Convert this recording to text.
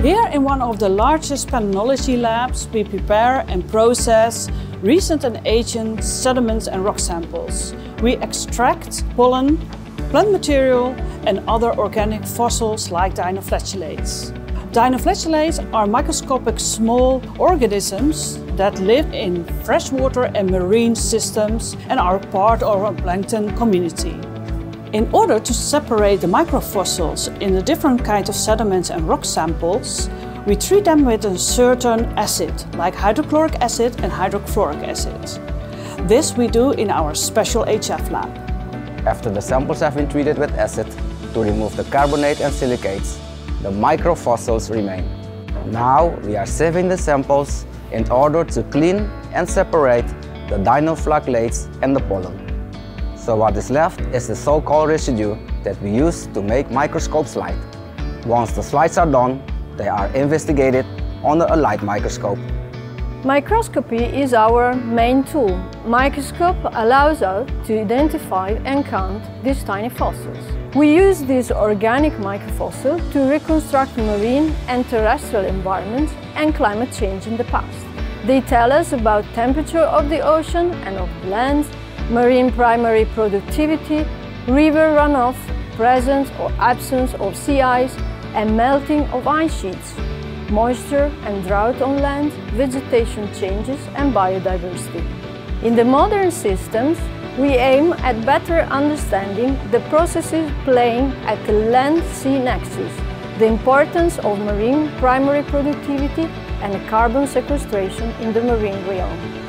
Here in one of the largest palynology labs, we prepare and process recent and ancient sediments and rock samples. We extract pollen, plant material and other organic fossils like dinoflagellates. Dinoflagellates are microscopic small organisms that live in freshwater and marine systems and are part of a plankton community. In order to separate the microfossils in the different kinds of sediments and rock samples, we treat them with a certain acid, like hydrochloric acid and hydrofluoric acid. This we do in our special HF lab. After the samples have been treated with acid to remove the carbonate and silicates, the microfossils remain. Now we are sieving the samples in order to clean and separate the dinoflagellates and the pollen. So what is left is the so-called residue that we use to make microscope slides. Once the slides are done, they are investigated under a light microscope. Microscopy is our main tool. Microscope allows us to identify and count these tiny fossils. We use these organic microfossils to reconstruct marine and terrestrial environments and climate change in the past. They tell us about temperature of the ocean and of the land, marine primary productivity, river runoff, presence or absence of sea ice and melting of ice sheets, moisture and drought on land, vegetation changes and biodiversity. In the modern systems, we aim at better understanding the processes playing at the land-sea nexus, the importance of marine primary productivity and carbon sequestration in the marine realm.